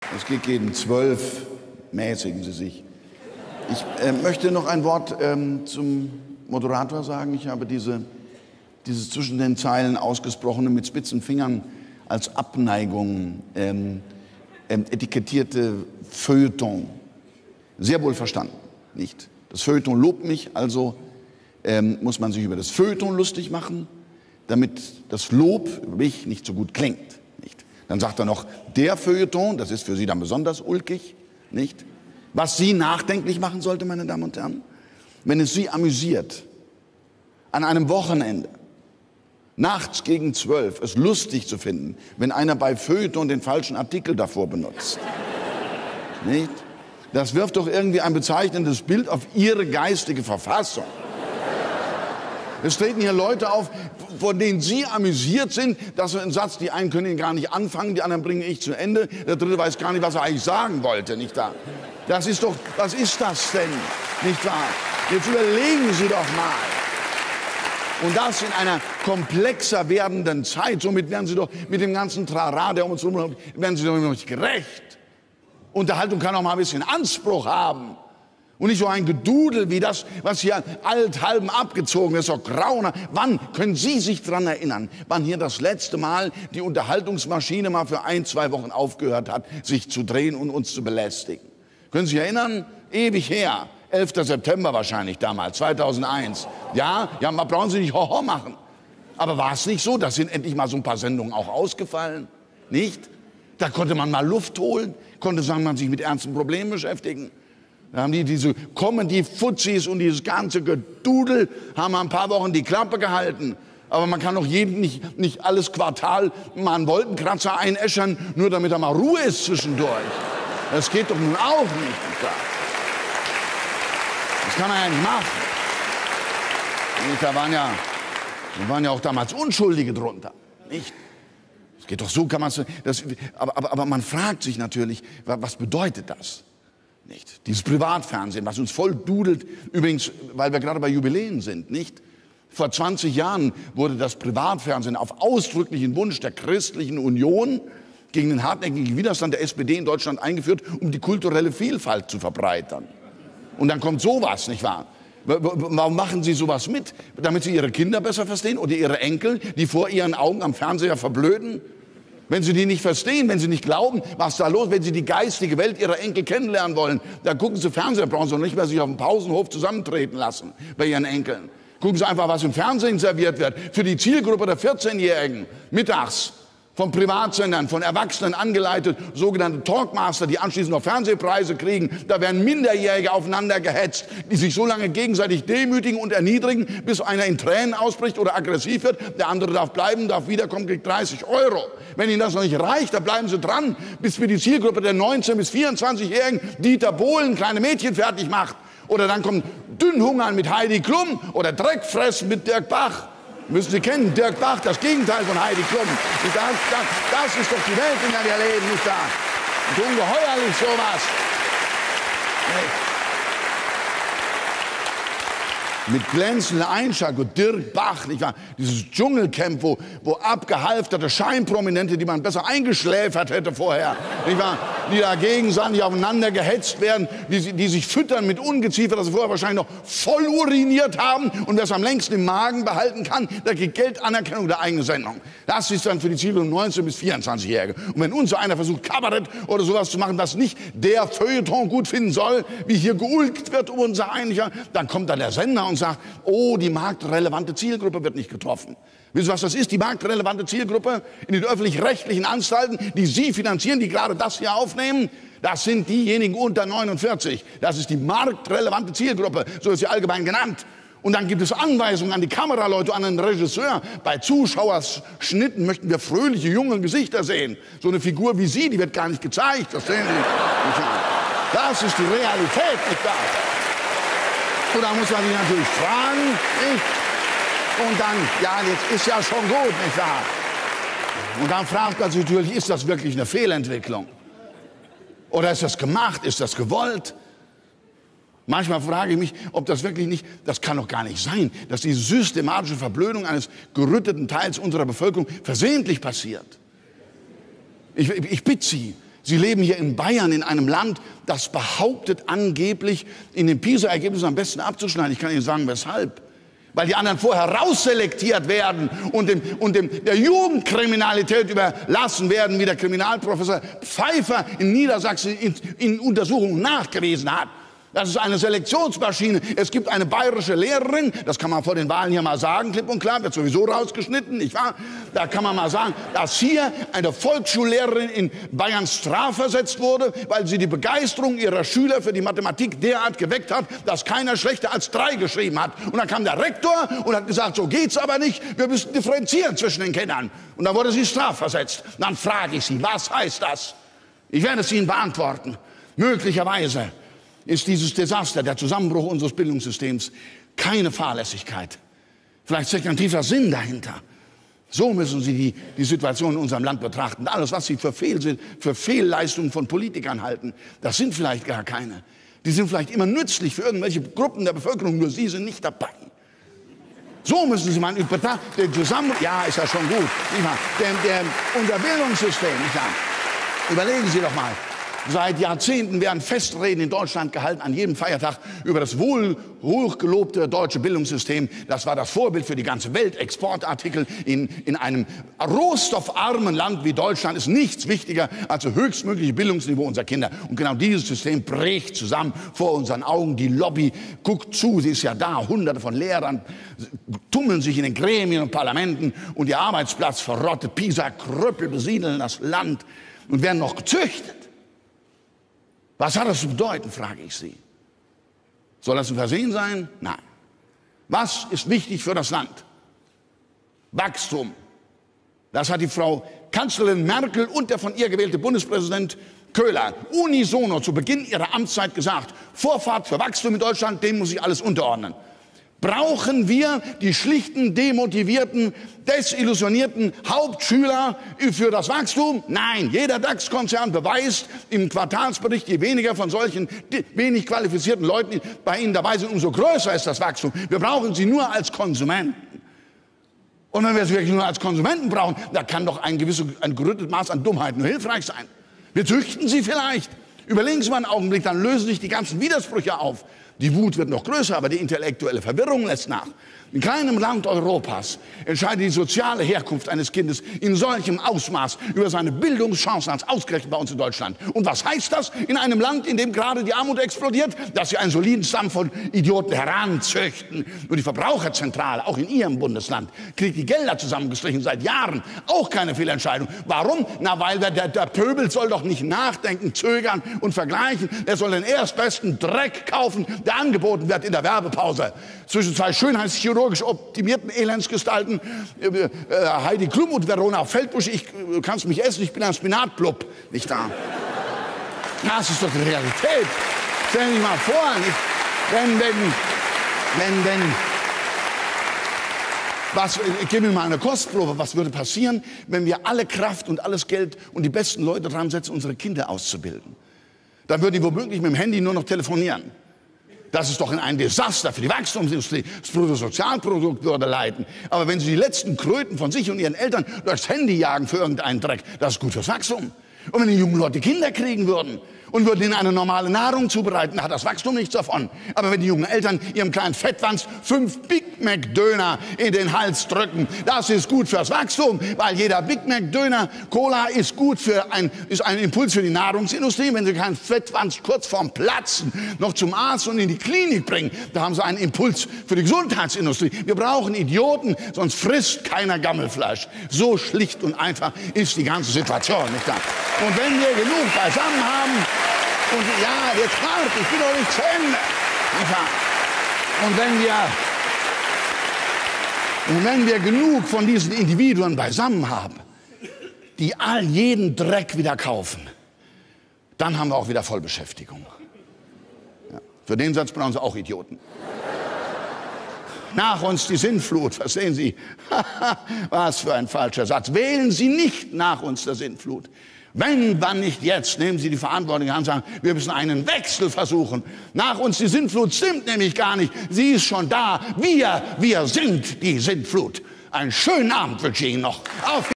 Es geht gegen 12. Mäßigen Sie sich. Ich möchte noch ein Wort zum Moderator sagen. Ich habe dieses zwischen den Zeilen ausgesprochene, mit spitzen Fingern als Abneigung etikettierte Feuilleton sehr wohl verstanden. Nicht? Das Feuilleton lobt mich, also muss man sich über das Feuilleton lustig machen, damit das Lob über mich nicht so gut klingt. Nicht? Dann sagt er noch, der Feuilleton, das ist für Sie dann besonders ulkig, nicht? Was Sie nachdenklich machen sollte, meine Damen und Herren, wenn es Sie amüsiert, an einem Wochenende, nachts gegen 12, es lustig zu finden, wenn einer bei Feuilleton den falschen Artikel davor benutzt. Nicht? Das wirft doch irgendwie ein bezeichnendes Bild auf Ihre geistige Verfassung. Es treten hier Leute auf, von denen Sie amüsiert sind, dass so ein Satz, die einen können ihn gar nicht anfangen, die anderen bringe ich zu Ende, der dritte weiß gar nicht, was er eigentlich sagen wollte, nicht wahr? Das ist doch, was ist das denn, nicht wahr? Jetzt überlegen Sie doch mal. Und das in einer komplexer werdenden Zeit, somit werden Sie doch mit dem ganzen Trara, der um uns herum, werden Sie doch noch nicht gerecht. Unterhaltung kann auch mal ein bisschen Anspruch haben. Und nicht so ein Gedudel wie das, was hier allenthalben abgezogen ist, so grauner. Wann können Sie sich daran erinnern, wann hier das letzte Mal die Unterhaltungsmaschine mal für 1, 2 Wochen aufgehört hat, sich zu drehen und uns zu belästigen? Können Sie sich erinnern? Ewig her. 11. September wahrscheinlich damals, 2001. Ja, man brauchen Sie nicht Hoho machen. Aber war es nicht so? Da sind endlich mal so ein paar Sendungen auch ausgefallen. Nicht? Da konnte man mal Luft holen, konnte sagen, man sich mit ernsten Problemen beschäftigen. Da haben diese Comedy-Fuzis und dieses ganze Gedudel haben ein paar Wochen die Klappe gehalten. Aber man kann doch jedem nicht alles Quartal mal einen Wolkenkratzer einäschern, nur damit da mal Ruhe ist zwischendurch. Das geht doch nun auch nicht. Das kann man ja nicht machen. Da waren ja auch damals Unschuldige drunter. Nicht? Das geht doch so, kann man es. Aber man fragt sich natürlich, was bedeutet das? Nicht? Dieses Privatfernsehen, was uns voll dudelt, übrigens, weil wir gerade bei Jubiläen sind, nicht? Vor 20 Jahren wurde das Privatfernsehen auf ausdrücklichen Wunsch der Christlichen Union gegen den hartnäckigen Widerstand der SPD in Deutschland eingeführt, um die kulturelle Vielfalt zu verbreitern. Und dann kommt sowas, nicht wahr? Warum machen Sie sowas mit? Damit Sie Ihre Kinder besser verstehen oder Ihre Enkel, die vor Ihren Augen am Fernseher verblöden? Wenn Sie die nicht verstehen, wenn Sie nicht glauben, was da los ist, wenn Sie die geistige Welt Ihrer Enkel kennenlernen wollen, dann gucken Sie Fernseher, brauchen Sie nicht mehr sich auf dem Pausenhof zusammentreten lassen bei Ihren Enkeln. Gucken Sie einfach, was im Fernsehen serviert wird für die Zielgruppe der 14-Jährigen, mittags. Von Privatsendern, von Erwachsenen angeleitet, sogenannte Talkmaster, die anschließend noch Fernsehpreise kriegen. Da werden Minderjährige aufeinander gehetzt, die sich so lange gegenseitig demütigen und erniedrigen, bis einer in Tränen ausbricht oder aggressiv wird. Der andere darf bleiben, darf wiederkommen, kriegt 30 €. Wenn Ihnen das noch nicht reicht, dann bleiben Sie dran, bis wir die Zielgruppe der 19- bis 24-Jährigen Dieter Bohlen, kleine Mädchen fertig macht. Oder dann kommt Dünnhungern mit Heidi Klum oder Dreckfressen mit Dirk Bach. Müssen Sie kennen, Dirk Bach, das Gegenteil von Heidi Klum. Das ist doch die Welt, in der wir leben, nicht wahr? Und ungeheuerlich sowas. Nee. Mit glänzender Einschlag und Dirk Bach, nicht wahr? Dieses Dschungelcamp, wo abgehalfterte Scheinprominente, die man besser eingeschläfert hätte vorher, nicht wahr? Die da gegenseitig aufeinander gehetzt werden, die sich füttern mit Ungeziefer, das sie vorher wahrscheinlich noch voll uriniert haben und wer es am längsten im Magen behalten kann, der kriegt Geldanerkennung der eigenen Sendung. Das ist dann für die Zielgruppe 19- bis 24-Jährige. Und wenn uns so einer versucht, Kabarett oder sowas zu machen, was nicht der Feuilleton gut finden soll, wie hier geulkt wird um unser Einiger, dann kommt dann der Sender und sagt, oh, die marktrelevante Zielgruppe wird nicht getroffen. Wissen Sie, was das ist, die marktrelevante Zielgruppe? In den öffentlich-rechtlichen Anstalten, die Sie finanzieren, die gerade das hier aufnehmen, das sind diejenigen unter 49. Das ist die marktrelevante Zielgruppe, so ist sie allgemein genannt. Und dann gibt es Anweisungen an die Kameraleute, an den Regisseur. Bei Zuschauerschnitten möchten wir fröhliche, junge Gesichter sehen. So eine Figur wie Sie, die wird gar nicht gezeigt. Das sehen Sie. Das ist die Realität, nicht wahr? Und da muss man sich natürlich fragen, nicht? Und dann, ja, jetzt ist ja schon gut, nicht wahr? Und dann fragt man sich natürlich, ist das wirklich eine Fehlentwicklung? Oder ist das gemacht? Ist das gewollt? Manchmal frage ich mich, ob das wirklich nicht, das kann doch gar nicht sein, dass die systematische Verblödung eines gerütteten Teils unserer Bevölkerung versehentlich passiert. Ich bitte Sie, Sie leben hier in Bayern, in einem Land, das behauptet angeblich, in den PISA-Ergebnissen am besten abzuschneiden. Ich kann Ihnen sagen, weshalb. Weil die anderen vorher rausselektiert werden und der Jugendkriminalität überlassen werden, wie der Kriminalprofessor Pfeiffer in Niedersachsen in Untersuchungen nachgewiesen hat. Das ist eine Selektionsmaschine. Es gibt eine bayerische Lehrerin, das kann man vor den Wahlen hier mal sagen, klipp und klar, wird sowieso rausgeschnitten, nicht wahr? Da kann man mal sagen, dass hier eine Volksschullehrerin in Bayern strafversetzt wurde, weil sie die Begeisterung ihrer Schüler für die Mathematik derart geweckt hat, dass keiner schlechter als 3 geschrieben hat. Und dann kam der Rektor und hat gesagt, so geht's aber nicht, wir müssen differenzieren zwischen den Kindern. Und dann wurde sie strafversetzt. Dann frage ich Sie, was heißt das? Ich werde es Ihnen beantworten. Möglicherweise ist dieses Desaster, der Zusammenbruch unseres Bildungssystems, keine Fahrlässigkeit. Vielleicht steckt ein tiefer Sinn dahinter. So müssen Sie die Situation in unserem Land betrachten. Alles, was Sie für Fehlleistungen von Politikern halten, das sind vielleicht gar keine. Die sind vielleicht immer nützlich für irgendwelche Gruppen der Bevölkerung, nur Sie sind nicht dabei. So müssen Sie mal betrachten. Den Zusammenbruch, ja, ist ja schon gut. Unser Bildungssystem, nicht wahr? Überlegen Sie doch mal. Seit Jahrzehnten werden Festreden in Deutschland gehalten, an jedem Feiertag, über das hochgelobte deutsche Bildungssystem. Das war das Vorbild für die ganze Welt. Exportartikel in einem rohstoffarmen Land wie Deutschland ist nichts wichtiger als das höchstmögliche Bildungsniveau unserer Kinder. Und genau dieses System bricht zusammen vor unseren Augen. Die Lobby guckt zu, sie ist ja da. Hunderte von Lehrern tummeln sich in den Gremien und Parlamenten und ihr Arbeitsplatz verrottet. PISA-Krüppel besiedeln das Land und werden noch gezüchtet. Was hat das zu bedeuten, frage ich Sie. Soll das ein Versehen sein? Nein. Was ist wichtig für das Land? Wachstum. Das hat die Frau Kanzlerin Merkel und der von ihr gewählte Bundespräsident Köhler unisono zu Beginn ihrer Amtszeit gesagt. Vorfahrt für Wachstum in Deutschland, dem muss sich alles unterordnen. Brauchen wir die schlichten, demotivierten, desillusionierten Hauptschüler für das Wachstum? Nein, jeder DAX-Konzern beweist im Quartalsbericht, je weniger von solchen wenig qualifizierten Leuten bei ihnen dabei sind, umso größer ist das Wachstum. Wir brauchen sie nur als Konsumenten. Und wenn wir sie wirklich nur als Konsumenten brauchen, da kann doch ein gerütteltes Maß an Dummheit nur hilfreich sein. Wir züchten sie vielleicht. Überlegen Sie mal einen Augenblick, dann lösen sich die ganzen Widersprüche auf. Die Wut wird noch größer, aber die intellektuelle Verwirrung lässt nach. In keinem Land Europas entscheidet die soziale Herkunft eines Kindes in solchem Ausmaß über seine Bildungschancen als ausgerechnet bei uns in Deutschland. Und was heißt das in einem Land, in dem gerade die Armut explodiert? Dass Sie einen soliden Stamm von Idioten heranzüchten. Nur die Verbraucherzentrale, auch in Ihrem Bundesland, kriegt die Gelder zusammengestrichen seit Jahren. Auch keine Fehlentscheidung. Warum? Na, weil der Pöbel soll doch nicht nachdenken, zögern und vergleichen. Er soll den erstbesten Dreck kaufen, der angeboten wird in der Werbepause. Zwischen zwei schönheitschirurgisch optimierten Elendsgestalten, Heidi Klum und Verona Feldbusch. Du kannst mich essen, ich bin ein Spinatblub. Nicht da. Das ist doch die Realität. Stellen Sie sich mal vor, nicht? Ich gebe Ihnen mal eine Kostprobe. Was würde passieren, wenn wir alle Kraft und alles Geld und die besten Leute dran setzen, unsere Kinder auszubilden? Dann würden die womöglich mit dem Handy nur noch telefonieren. Das ist doch ein Desaster für die Wachstumsindustrie. Das Bruttosozialprodukt würde leiden. Aber wenn Sie die letzten Kröten von sich und Ihren Eltern durchs Handy jagen für irgendeinen Dreck, das ist gut fürs Wachstum. Und wenn die jungen Leute Kinder kriegen würden und würden ihnen eine normale Nahrung zubereiten, hat das Wachstum nichts davon. Aber wenn die jungen Eltern ihrem kleinen Fettwanz 5 Big Mac Döner in den Hals drücken, das ist gut fürs Wachstum, weil jeder Big Mac Döner Cola ist gut ist ein Impuls für die Nahrungsindustrie. Wenn sie keinen Fettwanz kurz vorm Platzen noch zum Arzt und in die Klinik bringen, da haben sie einen Impuls für die Gesundheitsindustrie. Wir brauchen Idioten, sonst frisst keiner Gammelfleisch. So schlicht und einfach ist die ganze Situation, nicht wahr? Und wenn wir genug beisammen haben, und ja, jetzt warte, ich bin doch nicht zu Ende. Und wenn wir genug von diesen Individuen beisammen haben, die jeden Dreck wieder kaufen, dann haben wir auch wieder Vollbeschäftigung. Ja, für den Satz brauchen Sie auch Idioten. Nach uns die Sintflut, verstehen Sie? Was für ein falscher Satz. Wählen Sie nicht nach uns der Sintflut. Wenn, wann nicht jetzt, nehmen Sie die Verantwortung in die Hand und sagen, wir müssen einen Wechsel versuchen. Nach uns die Sintflut stimmt nämlich gar nicht. Sie ist schon da. Wir sind die Sintflut. Einen schönen Abend wünsche ich Ihnen noch. Auf